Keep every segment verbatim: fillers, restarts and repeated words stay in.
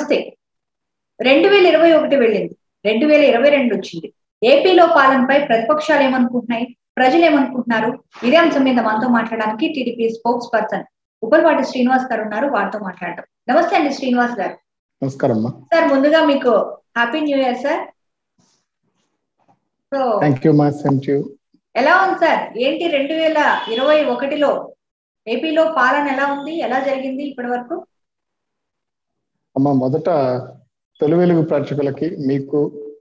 నమస్తే. రెండు వేల ఇరవై ఒకటి వెళ్ళింది, రెండు వేల ఇరవై రెండు వచ్చింది. ఏపీలో పాలనపై ప్రతిపక్షాలు ఏమనుకుంటున్నాయి, ప్రజలు ఏమనుకుంటున్నారు? ఇదే అంశం మీద మనతో మాట్లాడడానికి TDP spokesperson Uppalapati Srinivas గారు ఉన్నారు. వారితో మాట్లాడటం. నమస్తే అండి శ్రీనివాస్ గారు. నమస్కారం సార్. ముందుగా మీకు happy new year sir. So thank you మా సేమ్ టు యు. ఎలా ఉంది సార్? ఏంటి రెండు వేల ఇరవై ఒకటిలో ఏపీలో పాలన ఎలా ఉంది, ఎలా జరిగింది ఇప్పటి వరకు? అమ్మ, మొదట తొలి వెలుగు ప్రేక్షకులకి మీకు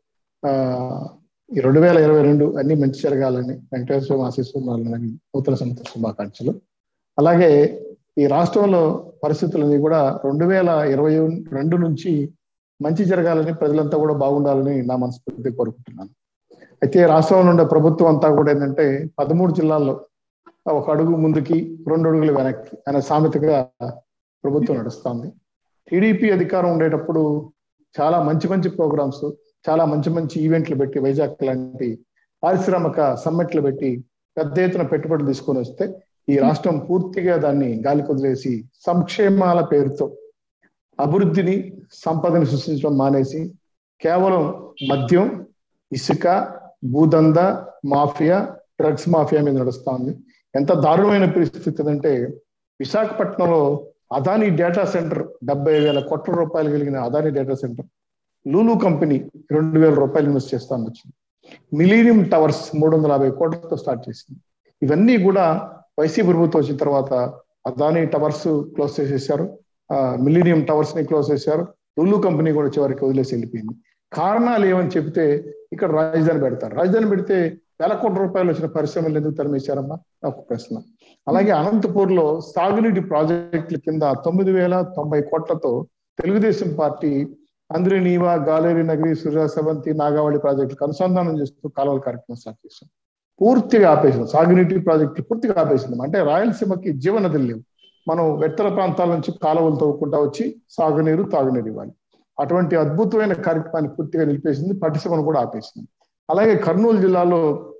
ఈ రెండు వేల ఇరవై రెండు అన్ని మంచి జరగాలని వెంకటేశ్వర ఆశీస్సులని నూతన సంవత్సర శుభాకాంక్షలు. అలాగే ఈ రాష్ట్రంలో పరిస్థితులని కూడా రెండు వేల ఇరవై రెండు నుంచి మంచి జరగాలని, ప్రజలంతా కూడా బాగుండాలని నా మనస్ఫూర్తి కోరుకుంటున్నాను. అయితే రాష్ట్రంలో ఉండే ప్రభుత్వం అంతా కూడా ఏంటంటే పదమూడు జిల్లాల్లో ఒక అడుగు ముందుకి రెండు అడుగులు వెనక్కి అనే సామెతగా ప్రభుత్వం నడుస్తుంది. టీడీపీ అధికారం ఉండేటప్పుడు చాలా మంచి మంచి ప్రోగ్రామ్స్, చాలా మంచి మంచి ఈవెంట్లు పెట్టి, వైజాగ్ లాంటి పారిశ్రామిక సమ్మిట్లు పెట్టి పెద్ద ఎత్తున పెట్టుబడులు తీసుకొని వస్తే ఈ రాష్ట్రం పూర్తిగా దాన్ని గాలి కొదిలేసి సంక్షేమాల పేరుతో అభివృద్ధిని, సంపదని సృష్టించడం మానేసి కేవలం మద్యం, ఇసుక, భూదంద మాఫియా, డ్రగ్స్ మాఫియా మీద నడుస్తా ఉంది. ఎంత దారుణమైన పరిస్థితి అంటే విశాఖపట్నంలో అదానీ డేటా సెంటర్ డెబ్బై వేల కోట్ల రూపాయలు కలిగిన Adani data centre Lulu company రెండు వేల రూపాయలు ఇన్వెస్ట్ చేస్తాను వచ్చింది. మిలీనియం టవర్స్ మూడు వందల యాభై కోట్లతో స్టార్ట్ చేసింది. ఇవన్నీ కూడా వైసీపీ ప్రభుత్వం వచ్చిన తర్వాత అదానీ టవర్స్ క్లోజ్ చేసేసారు, మిలీనియం టవర్స్ ని క్లోజ్ చేశారు, లూలు కంపెనీ కూడా చివరికి వదిలేసి వెళ్ళిపోయింది. కారణాలు ఏమని చెప్తే ఇక్కడ రాజధాని పెడతారు. రాజధాని పెడితే వేల కోట్ల రూపాయలు వచ్చిన పరిశ్రమలు ఎందుకు తరిమేశారమ్మా ఒక ప్రశ్న. అలాగే అనంతపూర్ లో సాగునీటి ప్రాజెక్టుల కింద తొమ్మిది వేల తొంభై కోట్లతో తెలుగుదేశం పార్టీ అంద్రినీవా, గాలేరి నగరి, సూర్య సవంతి, నాగావళి ప్రాజెక్టులకు అనుసంధానం చేస్తూ కాలువల కార్యక్రమం స్టార్ట్ చేశాం. పూర్తిగా ఆపేసింది. సాగునీటి ప్రాజెక్టులు పూర్తిగా ఆపేసింది. అంటే రాయలసీమకి జీవనదులు లేవు. మనం వెత్తల ప్రాంతాల నుంచి కాలువలు తవ్వుకుంటా వచ్చి సాగునీరు, తాగునీరు ఇవ్వాలి. అటువంటి అద్భుతమైన కార్యక్రమాన్ని పూర్తిగా నిలిపేసింది. పట్టిసీమను కూడా ఆపేసింది. అలాగే కర్నూలు జిల్లాలో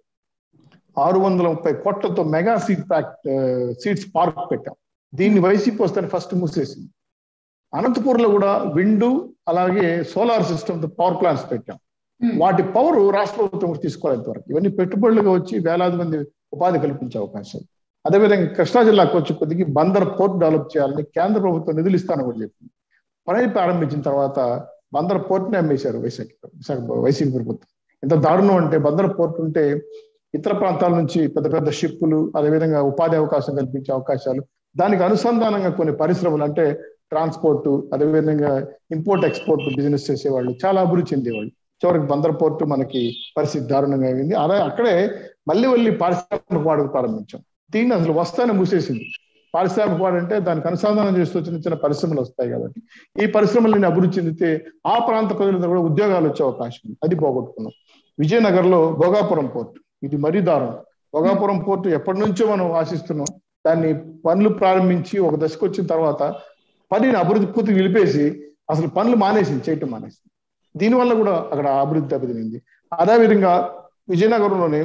ఆరు వందల ముప్పై కోట్లతో mega seed pack seeds park పెట్టాం. దీన్ని వైసీపీ వస్తే ఫస్ట్ మూసేసింది. అనంతపూర్ లో కూడా విండు, అలాగే సోలార్ సిస్టమ్ పవర్ ప్లాంట్స్ పెట్టాం. వాటి పవర్ రాష్ట్ర ప్రభుత్వం తీసుకోలేదు వరకు. ఇవన్నీ పెట్టుబడులుగా వచ్చి వేలాది మంది ఉపాధి కల్పించే అవకాశం. అదేవిధంగా కృష్ణా జిల్లాకు వచ్చి కొద్దిగా బందర్ పోర్ట్ డెవలప్ చేయాలని కేంద్ర ప్రభుత్వం నిధులు ఇస్తానని కూడా చెప్పింది. పని ప్రారంభించిన తర్వాత బందర్ పోర్ట్ని అమ్మేశారు వైశాఖ విశాఖ వైసీపీ ప్రభుత్వం. ఎంత దారుణం అంటే బందర్ పోర్ట్ ఉంటే ఇతర ప్రాంతాల నుంచి పెద్ద పెద్ద షిప్పులు, అదేవిధంగా ఉపాధి అవకాశం కల్పించే అవకాశాలు, దానికి అనుసంధానంగా కొన్ని పరిశ్రమలు అంటే ట్రాన్స్పోర్ట్, అదేవిధంగా ఇంపోర్ట్ ఎక్స్పోర్ట్ బిజినెస్ చేసేవాళ్ళు చాలా అభివృద్ధి చెందేవాళ్ళు. చివరికి బందర్ పోర్టు మనకి పరిస్థితి దారుణంగా అయింది. అలా అక్కడే మళ్ళీ మళ్ళీ పారిశ్రామిక వాడకు ప్రారంభించాం. దీన్ని అసలు వస్తానే మూసేసింది. పారిశ్రామిక వాడు అంటే దానికి అనుసంధానం చేస్తూ చిన్న చిన్న పరిశ్రమలు వస్తాయి కాబట్టి ఈ పరిశ్రమలని అభివృద్ధి చెందితే ఆ ప్రాంత ప్రజలందరూ కూడా ఉద్యోగాలు వచ్చే అవకాశం ఉంది. అది పోగొట్టుకున్నాం. విజయనగరంలో భోగాపురం పోర్టు, ఇది మరీ దారుణం. భోగాపురం పోర్టు ఎప్పటి నుంచో మనం ఆశిస్తున్నాం. దాన్ని పనులు ప్రారంభించి ఒక దశకు వచ్చిన తర్వాత పనిని అభివృద్ధి పూర్తి నిలిపేసి అసలు పనులు మానేసింది, చేయటం మానేసింది. దీనివల్ల కూడా అక్కడ అభివృద్ధి దెబ్బతినింది. అదేవిధంగా విజయనగరంలోనే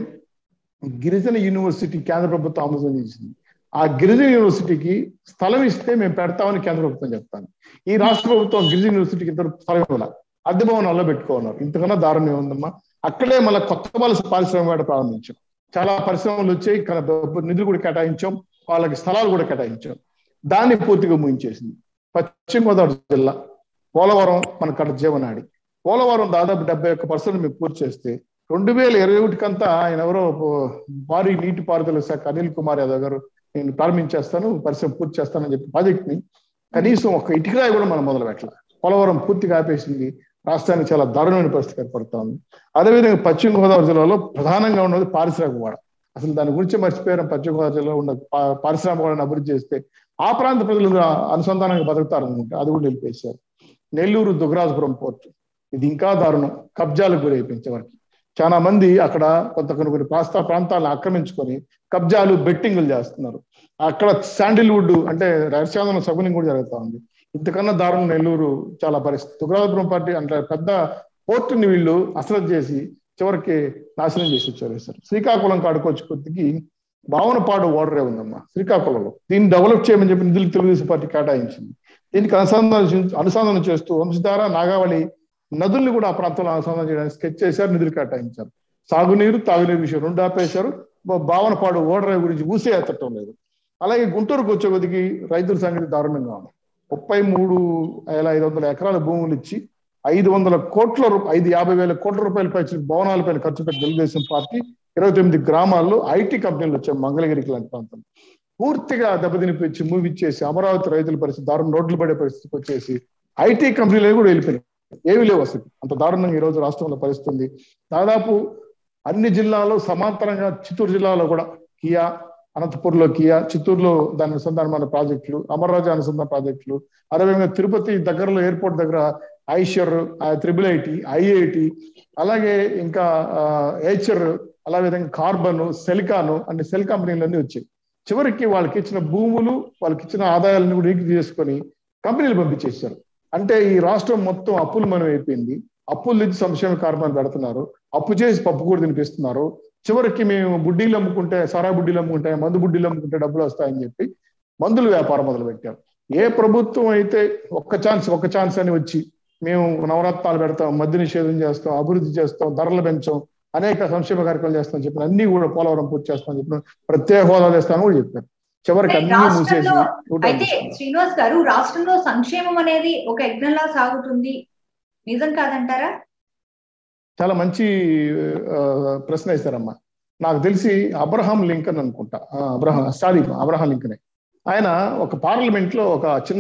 గిరిజన యూనివర్సిటీ కేంద్ర ప్రభుత్వం ఆమోదించింది. ఆ గిరిజన యూనివర్సిటీకి స్థలం ఇస్తే మేము పెడతామని కేంద్ర ప్రభుత్వం చెప్తాను. ఈ రాష్ట్ర ప్రభుత్వం గిరిజన యూనివర్సిటీకి ఇంత స్థలం ఇవ్వాలి, అద్దె భవనాల్లో పెట్టుకున్నారు. ఇంతకన్నా దారుణం ఏముందమ్మా. అక్కడే మళ్ళీ కొత్త వలస పారిశ్రామిక ప్రారంభించాం. చాలా పరిశ్రమలు వచ్చాయి, నిధులు కూడా కేటాయించాం, వాళ్ళకి స్థలాలు కూడా కేటాయించాం. దాన్ని పూర్తిగా ముగించేసింది. పశ్చిమ గోదావరి జిల్లా పోలవరం మనకు జీవనాడి. పోలవరం దాదాపు డెబ్బై ఒక్క పర్సెంట్ మేము పూర్తి చేస్తే రెండు వేల ఇరవై ఒకటికంతా ఆయన ఎవరో భారీ నీటిపారుదల శాఖ అనిల్ కుమార్ యాదవ్ గారు నేను ప్రారంభించేస్తాను, పరిశ్రమ పూర్తి చేస్తానని చెప్పి ప్రాజెక్ట్ ని కనీసం ఒక ఇటుకరాయి కూడా మనం మొదలు పెట్టాలి. పోలవరం పూర్తిగా ఆపేసింది. రాష్ట్రానికి చాలా దారుణమైన పరిస్థితి ఏర్పడుతా ఉంది. అదేవిధంగా పశ్చిమ గోదావరి జిల్లాలో ప్రధానంగా ఉన్నది పారిశ్రామిక వాడ. అసలు దాని గురించి మర్చిపోయారు. పశ్చిమ గోదావరి జిల్లాలో ఉన్న పారిశ్రామిక వాడని అభివృద్ధి చేస్తే ఆ ప్రాంత ప్రజలు అనుసంధానంగా బతుకుతారనుకుంటే అది కూడా నిలిపేశారు. నెల్లూరు దుగ్గరాజపురం పోర్టు, ఇది ఇంకా దారుణం. కబ్జాలకు గురి అయిపోయింది వరకు. చాలా మంది అక్కడ కొంత కొన్ని కొన్ని ప్రాస్తా ప్రాంతాలను ఆక్రమించుకొని కబ్జాలు, బెట్టింగులు చేస్తున్నారు. అక్కడ శాండిల్వుడ్ అంటే రహస్యాందోళన సగులింగ్ కూడా జరుగుతూ ఉంది. ఇంతకన్నా దారుణం నెల్లూరు చాలా పరిస్థితి. దుగ్గరాజపురం పార్టీ అంటే పెద్ద పోర్టుని వీళ్ళు అశ్రద్ధ చేసి చివరికి నాశనం చేసి వచ్చారు. శ్రీకాకుళం కాడుకొచ్చి కొద్దికి భావనపాడు ఓడరే ఉందమ్మా శ్రీకాకుళంలో. దీన్ని డెవలప్ చేయమని చెప్పి నిధులు తెలుగుదేశం పార్టీ కేటాయించింది. దీనికి అనుసంధానం అనుసంధానం చేస్తూ వంశధార నాగావళి నదుల్ని కూడా ఆ ప్రాంతంలో అనుసంధానం చేయడానికి స్కెచ్ చేశారు, నిధులు కేటాయించారు. సాగునీరు తాగునీరు విషయం రెండు ఆపేశారు. భావనపాడు ఓడరేవు గురించి ఊసే ఎత్తటం లేదు. అలాగే గుంటూరుకు వచ్చే కొద్దికి రైతుల సంగతి దారుణంగా ఉంది. ముప్పై మూడు వేల ఐదు వందల ఎకరాల భూములు ఇచ్చి ఐదు వందల కోట్ల రూపాయలు ఐదు యాభై వేల కోట్ల రూపాయల పై భవనాలపైన ఖర్చు పెట్టి తెలుగుదేశం పార్టీ ఇరవై తొమ్మిది గ్రామాల్లో ఐటీ కంపెనీలు వచ్చాయి. మంగళగిరికి లాంటి ప్రాంతం పూర్తిగా దెబ్బతినిపించి మూవ్ ఇచ్చేసి అమరావతి రైతుల పరిస్థితి దారుణం, రోడ్లు పడే పరిస్థితికి వచ్చేసి ఐటీ కంపెనీలు కూడా వెళ్ళిపోయినాయి. ఏమి లేవు అసలు. అంత దారుణంగా ఈ రోజు రాష్ట్రంలో పరిస్థితుంది. దాదాపు అన్ని జిల్లాల్లో సమాంతరంగా చిత్తూరు జిల్లాలో కూడా కియా, అనంతపూర్లో కియా, చిత్తూరులో దాని అనుసంధానమైన ప్రాజెక్టులు, అమర్రాజా అనుసంధాన ప్రాజెక్టులు, అదేవిధంగా తిరుపతి దగ్గరలో ఎయిర్పోర్ట్ దగ్గర ఐషర్, త్రిబుల్ ఐటి, ఐఐటి, అలాగే ఇంకా హెచ్ఆర్, అలా విధంగా కార్బన్, సెలికాను అన్ని సెల్ కంపెనీలన్నీ వచ్చాయి. చివరికి వాళ్ళకి ఇచ్చిన భూములు, వాళ్ళకి ఇచ్చిన ఆదాయాలను కూడా లీక్ చేసుకొని కంపెనీలు పంపించేశారు. అంటే ఈ రాష్ట్రం మొత్తం అప్పులు మనం అయిపోయింది. అప్పులు తెచ్చి సంక్షేమ కార్యక్రమాలు పెడుతున్నారు, అప్పు చేసి పప్పు కూడా తినిపిస్తున్నారు. చివరికి మేము బుడ్డీలు అమ్ముకుంటే, సరా బుడ్డీలు అమ్ముకుంటే, మందు బుడ్డీలు అమ్ముకుంటే డబ్బులు వస్తాయని చెప్పి మందుల వ్యాపారం మొదలు పెట్టారు. ఏ ప్రభుత్వం అయితే ఒక్క ఛాన్స్ ఒక్క ఛాన్స్ అని వచ్చి మేము నవరత్నాలు పెడతాం, మద్య నిషేధం చేస్తాం, అభివృద్ధి చేస్తాం, ధరలు పెంచాం, అనేక సంక్షేమ కార్యక్రమాలు చేస్తామని చెప్పిన అన్ని కూడా పోలవరం పూర్తి చేస్తామని చెప్పిన ప్రత్యేక హోదా చేస్తామని కూడా చెప్పారు. చివరికి అన్ని మూసేసి. అయితే శ్రీనివాస్ గారు, రాష్ట్రంలో సంక్షేమం అనేది ఒక యజ్ఞంలా సాగుతుంది, నిజం కాదంటారా? చాలా మంచి ప్రశ్న వేశారమ్మా. నాకు తెలిసి అబ్రహాం లింకన్ అనుకుంటా, అబ్రహాం సారీ అబ్రహాం లింకనే. ఆయన ఒక పార్లమెంట్ లో ఒక చిన్న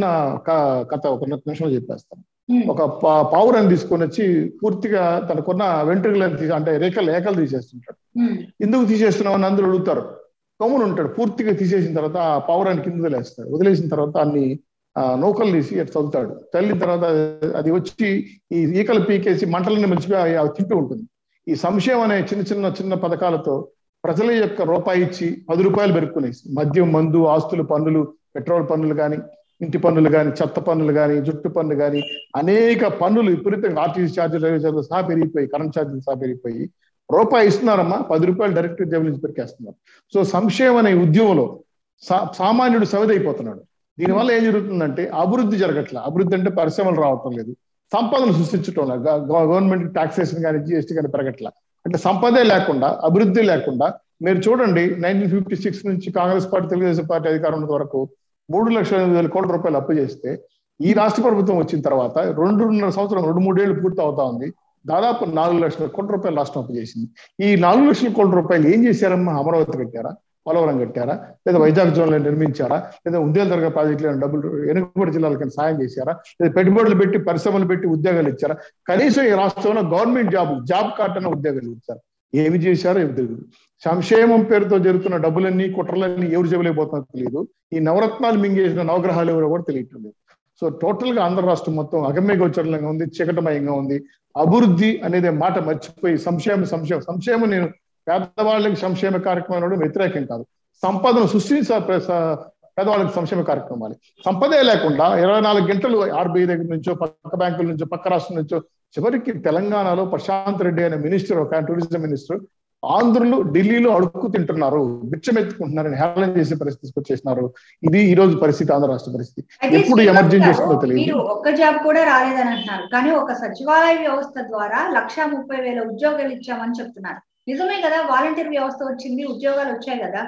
కథ ఒక నిమిషంలో చెప్పేస్తాను. ఒక పావురాన్ని తీసుకొని వచ్చి పూర్తిగా తనకున్న వెంట్రుకలను అంటే రేఖలు ఏకలు తీసేస్తుంటాడు. ఎందుకు తీసేస్తున్నావు అని అందరూ అడుగుతారు. కమ్మును ఉంటాడు. పూర్తిగా తీసేసిన తర్వాత ఆ పావురాన్ని కింద వదిలేస్తాడు. వదిలేసిన తర్వాత అన్ని ఆ నౌకలు తీసి అటు చదువుతాడు. చల్లిన తర్వాత అది వచ్చి ఈ ఈకలు పీకేసి మంటలని మంచిగా తిప్పి ఉంటుంది. ఈ సంశయం అనే చిన్న చిన్న చిన్న పథకాలతో ప్రజల యొక్క రూపాయి ఇచ్చి పది రూపాయలు పెరుక్కునేసి మద్యం, మందు, ఆస్తులు, పన్నులు, పెట్రోల్ పన్నులు కానీ, ఇంటి పన్నులు కానీ, చెత్త పన్నులు కానీ, జుట్టు పన్ను కానీ, అనేక పన్నులు విపరీతంగా ఆర్టీసీ ఛార్జీలు, రైల్వే ఛార్జీలు సహా పెరిగిపోయి, కరెంట్ ఛార్జీలు సహా పెరిగిపోయి రూపాయి ఇస్తున్నారమ్మా, పది రూపాయలు డైరెక్ట్ జేబుల నుంచి పెరికేస్తున్నారు. సో సంక్షేమం అనే ఉద్యమంలో సా సామాన్యుడు సవిదైపోతున్నాడు. దీనివల్ల ఏం జరుగుతుందంటే అభివృద్ధి జరగట్లా. అభివృద్ధి అంటే పరిశ్రమలు రావటం లేదు, సంపదను సృష్టించడం లేదు, గవర్నమెంట్ టాక్సేషన్ కానీ జిఎస్టీ కానీ పెరగట్లా. అంటే సంపదే లేకుండా, అభివృద్ధి లేకుండా మీరు చూడండి, నైన్టీన్ ఫిఫ్టీ సిక్స్ నుంచి కాంగ్రెస్ పార్టీ, తెలుగుదేశం పార్టీ అధికారం వరకు మూడు లక్షల ఎనిమిది వేల కోట్ల రూపాయలు అప్పు చేస్తే ఈ రాష్ట్ర ప్రభుత్వం వచ్చిన తర్వాత రెండున్నర సంవత్సరం రెండు మూడేళ్లు పూర్తి అవుతా ఉంది. దాదాపు నాలుగు లక్షల కోట్ల రూపాయలు రాష్ట్రం అప్పు చేసింది. ఈ నాలుగు లక్షల కోట్ల రూపాయలు ఏం చేశారమ్మా? అమరావతి కట్టారా, పోలవరం కట్టారా, లేదా వైజాగ్ జోన్లో నిర్మించారా, లేదా ఉద్యోగ తరగతి ప్రాజెక్టులను డబ్బులు వెనుకబడి జిల్లాలకి సాయం చేశారా, లేదా పెట్టుబడులు పెట్టి పరిశ్రమలు పెట్టి ఉద్యోగాలు ఇచ్చారా? కనీసం ఈ రాష్ట్రంలో గవర్నమెంట్ జాబ్ జాబ్ కార్డ్ అన్న ఉద్యోగాలు ఇచ్చారు. ఏమి చేశారో ఏమి తెలియదు. సంక్షేమం పేరుతో జరుగుతున్న డబ్బులన్నీ, కుట్రలన్నీ ఎవరు చెబులేకపోతున్నా తెలియదు. ఈ నవరత్నాలు మింగేసిన నవగ్రహాలు ఎవరో కూడా తెలియటం లేదు. సో టోటల్ గా ఆంధ్ర రాష్ట్రం మొత్తం అగమ్య గోచరంగా ఉంది, చీకటమయంగా ఉంది. అభివృద్ధి అనేది మాట మర్చిపోయి సంక్షేమ సంక్షేమ సంక్షేమం నేను పేదవాళ్ళకి సంక్షేమ కార్యక్రమాలు వ్యతిరేకం కాదు. సంపదను సృష్టించ పేదవాళ్ళకి సంక్షేమ కార్యక్రమాలు. సంపదే లేకుండా ఇరవై నాలుగు గంటలు ఆర్బీఐ దగ్గర నుంచో, పక్క బ్యాంకుల నుంచో, పక్క రాష్ట్రం నుంచో, చివరికి తెలంగాణలో ప్రశాంత్ రెడ్డి అనే మినిస్టర్, ఒక టూరిజం మినిస్టర్, ఆంధ్రులు ఢిల్లీలో అడుక్కు తింటున్నారు, బిచ్చమెత్తుకుంటున్నారని హేళన చేసే పరిస్థితికి వచ్చేసినారు. ఇది ఈ రోజు పరిస్థితి, ఆంధ్ర రాష్ట్ర పరిస్థితి. ఎప్పుడు ఎమర్జెన్సీ వస్తుందో తెలియదు. ఒక్క జాబ్ కూడా రాలేదని అంటున్నారు, కానీ ఒక సచివాలయ వ్యవస్థ ద్వారా లక్షా ముప్పై వేల ఉద్యోగాలు ఇచ్చామని చెప్తున్నారు. నిజమే కదా? వాలంటీర్ వ్యవస్థ వచ్చింది, ఉద్యోగాలు వచ్చాయి కదా?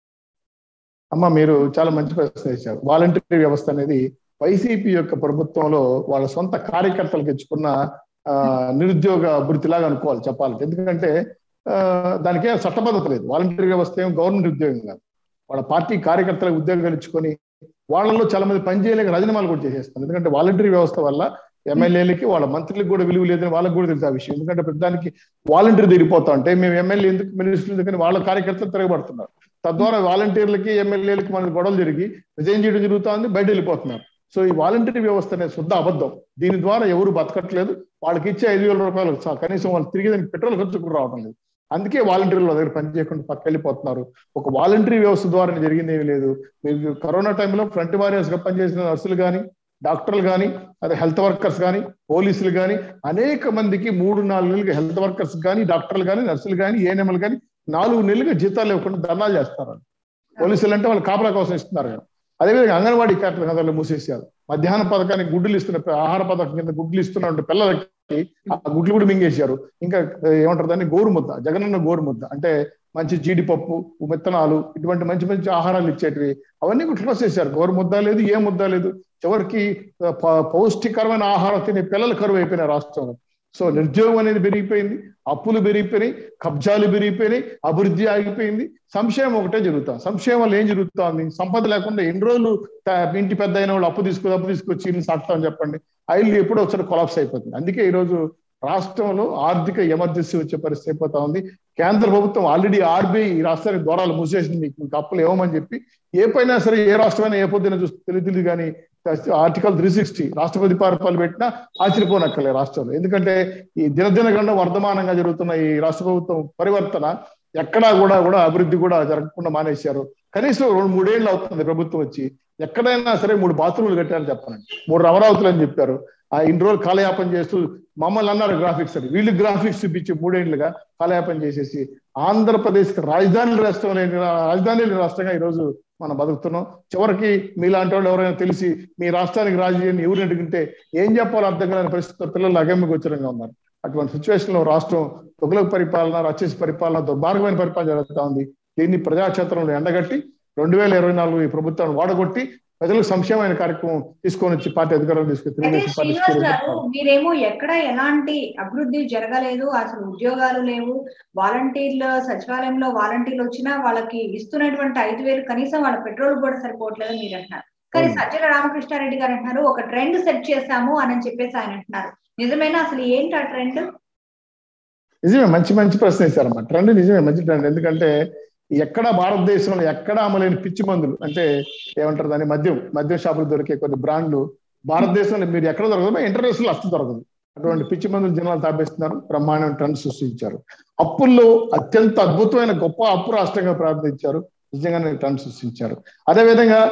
అమ్మ, మీరు చాలా మంచి ప్రశ్న వేశారు. వాలంటీర్ వ్యవస్థ అనేది వైసీపీ యొక్క ప్రభుత్వంలో వాళ్ళ సొంత కార్యకర్తలకు ఇచ్చుకున్న ఆ నిరుద్యోగ వృత్తిలాగా అనుకోవాలి చెప్పాలంటే. ఎందుకంటే ఆ దానికి చట్టబద్ధత లేదు. వాలంటీర్ వ్యవస్థ ఏం గవర్నమెంట్ ఉద్యోగం కాదు. వాళ్ళ పార్టీ కార్యకర్తలకు ఉద్యోగాలు ఇచ్చుకొని వాళ్ళలో చాలా మంది పనిచేయలేక రాజీనామాలు కూడా చేసేస్తారు. ఎందుకంటే వాలంటీర్ వ్యవస్థ వల్ల ఎమ్మెల్యేలకి, వాళ్ళ మంత్రులకు కూడా విలువ లేదని వాళ్ళకి కూడా తెలుసు ఆ విషయం. ఎందుకంటే ప్రతిదానికి వాలంటీర్ తిరిగిపోతా ఉంటే మేము ఎమ్మెల్యే ఎందుకు, మినిస్టర్లు ఎందుకని వాళ్ళ కార్యకర్తలు తిరగబడుతున్నారు. తద్వారా వాలంటీర్లకి, ఎమ్మెల్యేలకి మనకి గొడవలు జరిగి రిజైన్ చేయడం జరుగుతూ ఉంది, బయట వెళ్ళిపోతున్నారు. సో ఈ వాలంటీర్ వ్యవస్థ అనేది శుద్ధ అబద్ధం. దీని ద్వారా ఎవరు బతకట్లేదు. వాళ్ళకి ఇచ్చే ఐదు వేల రూపాయలు కనీసం వాళ్ళు తిరిగి దానికి పెట్రోల్ ఖర్చు కూడా రావడం లేదు. అందుకే వాలంటీర్లు దగ్గర పని చేయకుండా పక్క వెళ్ళిపోతున్నారు. ఒక వాలంటీరీ వ్యవస్థ ద్వారా జరిగింది ఏమీ లేదు. మీరు కరోనా టైంలో ఫ్రంట్ వారియర్స్ గా పనిచేసిన నర్సులు కానీ, డాక్టర్లు కానీ, అదే హెల్త్ వర్కర్స్ కానీ, పోలీసులు కానీ, అనేక మందికి మూడు నాలుగు నెలలుగా హెల్త్ వర్కర్స్ కానీ, డాక్టర్లు కానీ, నర్సులు కానీ, ఏఎన్ఎంలు కానీ నాలుగు నెలలుగా జీతాలు ఇవ్వకుండా ధర్నాలు చేస్తారు. పోలీసులు అంటే వాళ్ళు కాపలా కోసం ఇస్తున్నారు. అదేవిధంగా అంగన్వాడీ కేంద్రాలు మూసేసారు. మధ్యాహ్న పథకానికి గుడ్లు ఇస్తున్న ఆహార పథకం కింద గుడ్లు ఇస్తున్న పిల్లలకి ఆ గుడ్లు కూడా మింగేశారు. ఇంకా ఏమంటారు దాన్ని గోరు ముద్ద, జగనన్న గోరు ముద్ద అంటే మంచి జీడిపప్పు విత్తనాలు ఇటువంటి మంచి మంచి ఆహారాలు ఇచ్చేటివి అవన్నీ కూడా చేశారు. గోరు ముద్ద లేదు, ఏ ముద్ద లేదు. చివరికి పౌష్టికరమైన ఆహారం తినే పిల్లలు కరువు అయిపోయినాయి రాష్ట్రంలో. సో నిరుద్యోగం అనేది పెరిగిపోయింది, అప్పులు పెరిగిపోయినాయి, కబ్జాలు పెరిగిపోయినాయి, అభివృద్ధి ఆగిపోయింది. సంక్షేమం ఒకటే జరుగుతాం. సంక్షేమం వల్ల ఏం జరుగుతుంది? సంపద లేకుండా ఎన్ని రోజులు ఇంటి పెద్ద అయిన వాళ్ళు అప్పు తీసుకు అప్పు తీసుకొచ్చి ఇల్లు సాగుతామని చెప్పండి. ఆ ఇల్లు ఎప్పుడో ఒకసారి కొలాప్స్ అయిపోతుంది. అందుకే ఈరోజు రాష్ట్రంలో ఆర్థిక ఎమర్జెన్సీ వచ్చే పరిస్థితి అయిపోతా ఉంది. కేంద్ర ప్రభుత్వం ఆల్రెడీ ఆర్బీఐ ఈ రాష్ట్రానికి దూరాలు మూసేసింది, మీకు అప్పులు ఇవ్వమని చెప్పి. ఏ పైన సరే ఏ రాష్ట్రమైనా ఏ పొద్దున చూస్తే తెలియదు కానీ ఆర్టికల్ త్రీ సిక్స్టీ రాష్ట్రపతి పరిపాలన పెట్టినా ఆశ్చర్యపోనక్కర్లే రాష్ట్రంలో. ఎందుకంటే ఈ దినదిన గండం వర్ధమానంగా జరుగుతున్న ఈ రాష్ట్ర ప్రభుత్వం పరివర్తన ఎక్కడా కూడా కూడా అభివృద్ధి కూడా జరగకుండా మానేశారు. కనీసం రెండు మూడేళ్ళు అవుతుంది ప్రభుత్వం వచ్చి, ఎక్కడైనా సరే మూడు బాత్రూములు కట్టారని చెప్పారండి, మూడు అమరావతులు అని చెప్పారు. ఆ ఇన్ని రోజులు కాలయాపన చేస్తూ మమ్మల్ని అన్నారు గ్రాఫిక్స్ అని, వీళ్ళు గ్రాఫిక్స్ చూపించి మూడేళ్లుగా కాలయాపన చేసేసి ఆంధ్రప్రదేశ్ రాజధాని రాష్ట్రం లేని రాజధాని లేని రాష్ట్రంగా ఈరోజు మనం బతుకుతున్నాం. చివరికి మీలాంటి వాళ్ళు ఎవరైనా తెలిసి మీ రాష్ట్రానికి రాజధాని ఎవరిని అడిగితే ఏం చెప్పాలో అర్థం కాని పరిస్థితుల్లో పిల్లలు అగమ్య గోచరంగా ఉన్నారు. అటువంటి సిచ్యువేషన్ లో రాష్ట్రం తుగ్లక్ పరిపాలన, రాక్షస పరిపాలన, దుర్మార్గమైన పరిపాలన జరుగుతూ ఉంది. దీన్ని ప్రజాక్షేత్రంలో ఎండగట్టి రెండు వేల ఇరవై నాలుగు ఈ ప్రభుత్వాన్ని వాడగొట్టి ప్రజలకు సంక్షేమైన కార్యక్రమం తీసుకొని వచ్చి పార్టీ అధికారం తీసుకుని మీరేమో ఎక్కడ ఎలాంటి అభివృద్ధి జరగలేదు, అసలు ఉద్యోగాలు లేవు, వాలంటీర్లు సచివాలయంలో వాలంటీర్లు వచ్చినా వాళ్ళకి ఇస్తున్నటువంటి ఐదు వేలు కనీసం వాళ్ళ పెట్రోల్ కూడా సరిపోవట్లేదు మీరు అంటున్నారు. కానీ సజ్జల రామకృష్ణారెడ్డి గారు అంటున్నారు ఒక ట్రెండ్ సెట్ చేశాము అని చెప్పేసి ఆయన అంటున్నారు. నిజమేనా? అసలు ఏంటి ఆ ట్రెండ్? నిజమే, మంచి మంచి ప్రశ్న వేశారమ్మా. ట్రెండ్ నిజమే, మంచి ట్రెండ్. ఎందుకంటే ఎక్కడ భారతదేశంలో ఎక్కడ అమలైన పిచ్చి మందులు అంటే ఏమంటారు దాన్ని, మద్యం మద్యం షాపులు దొరికే కొన్ని బ్రాండ్లు భారతదేశంలో మీరు ఎక్కడ దొరకదు, ఇంటర్నేషనల్ అస్తి దొరకదు. అటువంటి పిచ్చి మందులు జనాలు తాపేస్తున్నారు, బ్రహ్మాండం ట్రెండ్ సృష్టించారు. అప్పుల్లో అత్యంత అద్భుతమైన గొప్ప అప్పు రాష్ట్రంగా ప్రారంభించారు, నిజంగానే ట్రెండ్ సృష్టించారు. అదేవిధంగా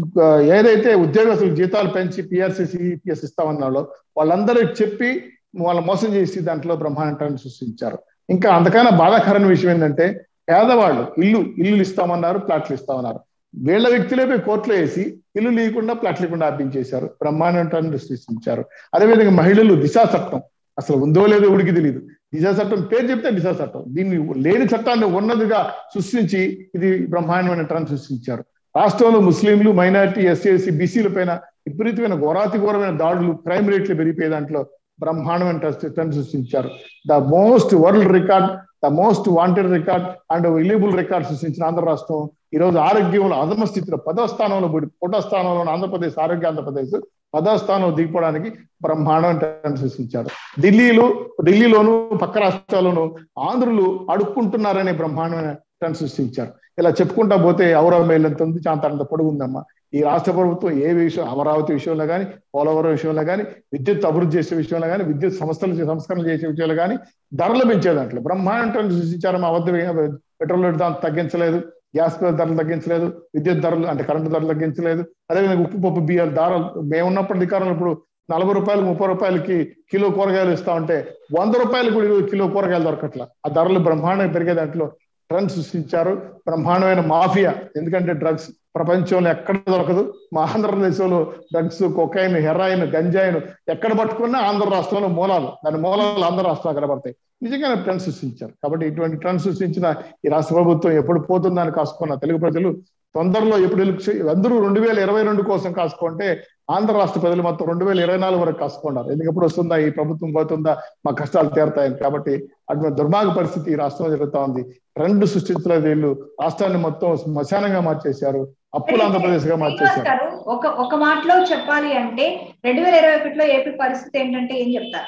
ఏదైతే ఉద్యోగస్తులకు జీతాలు పెంచి పిఆర్సీసీ ఈపీఎస్ ఇస్తామన్నారో వాళ్ళందరికీ చెప్పి వాళ్ళ మోసం చేసి దాంట్లో బ్రహ్మాండం ట్రెండ్ సృష్టించారు. ఇంకా అంతకన్నా బాధాకరమైన విషయం ఏంటంటే పేదవాళ్ళు ఇల్లు ఇల్లులు ఇస్తామన్నారు, ప్లాట్లు ఇస్తామన్నారు. వీళ్ళ వ్యక్తులే పోయి కోర్టులో వేసి ఇల్లు లేకుండా ప్లాట్లు లేకుండా ఆపించేశారు, బ్రహ్మాండం ట్రెండ్ సృష్టించారు. అదేవిధంగా మహిళలు దిశా చట్టం అసలు ఉందో లేదో ఉడికి తెలియదు. దిశా చట్టం పేరు చెప్తే దిశా చట్టం, దీన్ని లేని చట్టాన్ని ఉన్నదిగా సృష్టించి ఇది బ్రహ్మాండమైన ట్రెండ్ సృష్టించారు. రాష్ట్రంలో ముస్లింలు, మైనారిటీ, ఎస్సీ ఎస్సీ బీసీల పైన విపరీతమైన ఘోరాతి ఘోరమైన దాడులు, క్రైమ్ రేట్లు పెరిగిపోయే దాంట్లో బ్రహ్మాండమైన ట్రెండ్ సృష్టించారు. The most world record, the most wanted record and illegible record సృష్టించిన ఆంధ్ర రాష్ట్రం ఈరోజు ఆరోగ్యంలో అధమ స్థితిలో పదో స్థానంలో ఒకటో స్థానంలో ఆంధ్రప్రదేశ్, ఆరోగ్య ఆంధ్రప్రదేశ్ పదో స్థానంలో దిగిపోవడానికి బ్రహ్మాండం ట్రెండ్ సృష్టించారు. ఢిల్లీలో ఢిల్లీలోను పక్క రాష్ట్రాల్లోనూ ఆంధ్రులు అడుక్కుంటున్నారనే బ్రహ్మాండమైన ట్రెండ్ సృష్టించారు. ఇలా చెప్పుకుంటా పోతే ఔరవ మేలు ఎంత ఉంది, చాంతారంత పొడుగు ఉందమ్మా. ఈ రాష్ట్ర ప్రభుత్వం ఏ విషయం, అమరావతి విషయంలో కానీ, పోలవరం విషయంలో కానీ, విద్యుత్ అభివృద్ధి చేసే విషయంలో కానీ, విద్యుత్ సంస్థలు సంస్కరణ చేసే విషయంలో కానీ, ధరలు పెంచే దాంట్లో బ్రహ్మాండం సృష్టించారు. మా వద్ద పెట్రోల్ ధరలు తగ్గించలేదు, గ్యాస్ ధరలు తగ్గించలేదు, విద్యుత్ ధరలు అంటే కరెంటు ధరలు తగ్గించలేదు. అదేవిధంగా ఉప్పు పప్పు బియ్యాలు ధరలు మేమున్నప్పుడు అధికారంలో ఇప్పుడు నలభై రూపాయలు ముప్పై రూపాయలకి కిలో కూరగాయలు ఇస్తా ఉంటే వంద రూపాయలు కూడా కిలో కూరగాయలు దొరకట్ల. ఆ ధరలు బ్రహ్మాండంగా పెరిగే దాంట్లో ట్రెండ్ సృష్టించారు. బ్రహ్మాండమైన మాఫియా, ఎందుకంటే డ్రగ్స్ ప్రపంచంలో ఎక్కడ దొరకదు. మా ఆంధ్రప్రదేశ్లో డ్రగ్స్, కొకైన్, హెరాయిన్, గంజాయిన్ ఎక్కడ పట్టుకున్నా ఆంధ్ర రాష్ట్రంలో మూలాలు, దాని మూలాలు ఆంధ్ర రాష్ట్రాలు కనబడతాయి. నిజంగానే ట్రెండ్ సృష్టించారు. కాబట్టి ఇటువంటి ట్రెండ్ సృష్టించిన ఈ రాష్ట్ర ప్రభుత్వం ఎప్పుడు పోతుందని కాసుకున్న తెలుగు ప్రజలు తొందరలో ఎప్పుడు అందరూ రెండు వేల ఇరవై రెండు కోసం కాసుకుంటే ఆంధ్ర రాష్ట్ర ప్రజలు మొత్తం రెండు వేల ఇరవై నాలుగు వరకు కాసుకున్నారు. ఎందుకు ఎప్పుడు వస్తుందా ఈ ప్రభుత్వం పోతుందా, మా కష్టాలు తీరుతాయని. కాబట్టి అటువంటి దుర్మార్గ పరిస్థితి ఈ రాష్ట్రంలో జరుగుతా ఉంది. ట్రెండ్ సృష్టించలేదు వీళ్ళు, రాష్ట్రాన్ని మొత్తం శ్మశానంగా మార్చేశారు, అప్పులు ఆంధ్రప్రదేశ్ గా మార్చేశారు. ఒక ఒక మాటలో చెప్పాలి అంటే రెండు వేల ఇరవై ఒకటిలో ఏపీ పరిస్థితి ఏంటంటే ఏం చెప్తారు?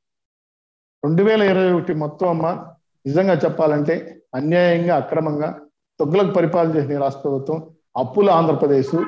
రెండు వేల ఇరవై ఒకటి మొత్తం అమ్మ నిజంగా చెప్పాలంటే అన్యాయంగా, అక్రమంగా తొగ్గులకు పరిపాలన చేసిన రాష్ట్ర ప్రభుత్వం అప్పుల ఆంధ్రప్రదేశ్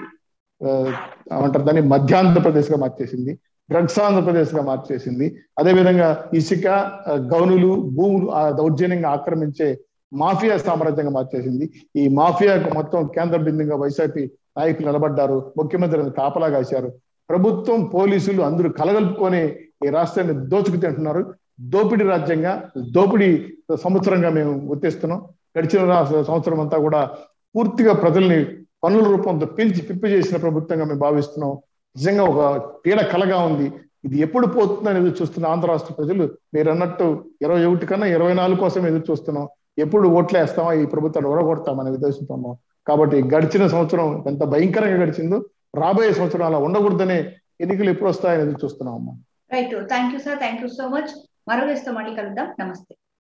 ఏమంటారు దాన్ని మధ్యాంధ్రప్రదేశ్ గా మార్చేసింది, డ్రగ్స్ ఆంధ్రప్రదేశ్ గా మార్చేసింది. అదేవిధంగా ఇసుక, గౌనులు, భూములు దౌర్జన్యంగా ఆక్రమించే మాఫియా సామ్రాజ్యంగా మార్చేసింది. ఈ మాఫియాకు మొత్తం కేంద్ర బిందుగా వైసీపీ నాయకులు నిలబడ్డారు, ముఖ్యమంత్రిని కాపలా కాశారు. ప్రభుత్వం, పోలీసులు అందరూ కలగలుపుకొని ఈ రాష్ట్రాన్ని దోచుకు తింటున్నారు. దోపిడీ రాజ్యంగా, దోపిడీ సంవత్సరంగా మేము గుర్తిస్తున్నాం. గడిచిన సంవత్సరం అంతా కూడా పూర్తిగా ప్రజల్ని పన్నుల రూపంతో పీల్చి పిప్పి చేసిన ప్రభుత్వంగా మేము భావిస్తున్నాం. నిజంగా ఒక పీడ కలగా ఉంది. ఇది ఎప్పుడు పోతుందని ఎదురు చూస్తున్న ఆంధ్ర రాష్ట్ర ప్రజలు, మీరు అన్నట్టు ఇరవై ఒకటి కన్నా ఇరవై నాలుగు కోసం ఎదురు చూస్తున్నాం. ఎప్పుడు ఓట్లు వేస్తామా, ఈ ప్రభుత్వాన్ని ఓడగొడతామనే ఉద్దేశంతో ఉన్నాం. కాబట్టి గడిచిన సంవత్సరం ఎంత భయంకరంగా గడిచిందో, రాబోయే సంవత్సరం అలా ఉండకూడదనే ఎన్నికలు ఎప్పుడు వస్తాయని ఎదురు చూస్తున్నాం అమ్మా. Right, thank you sir, thank you so much. మరో వేస్తూ మళ్ళీ కలుద్దాం. నమస్తే.